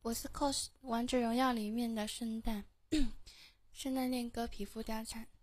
我是 cos 王者荣耀里面的圣诞，圣诞恋歌皮肤貂蝉。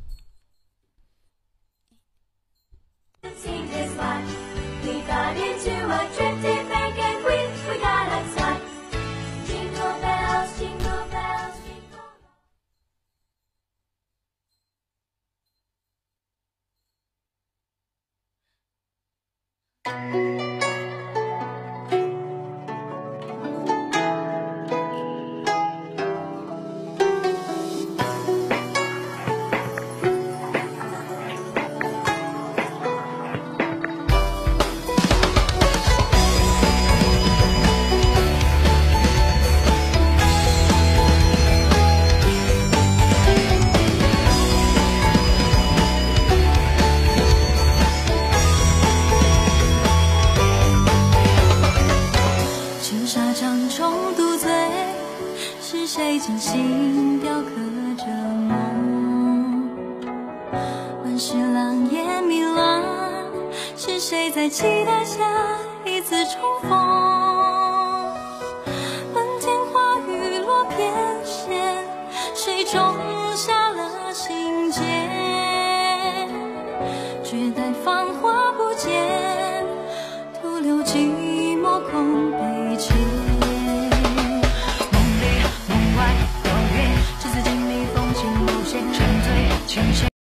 谁真心雕刻着梦？万事狼烟迷乱，是谁在期待下一次重逢？漫天花雨落偏跹，谁种下了心结？绝代芳华不见，徒留寂寞空白。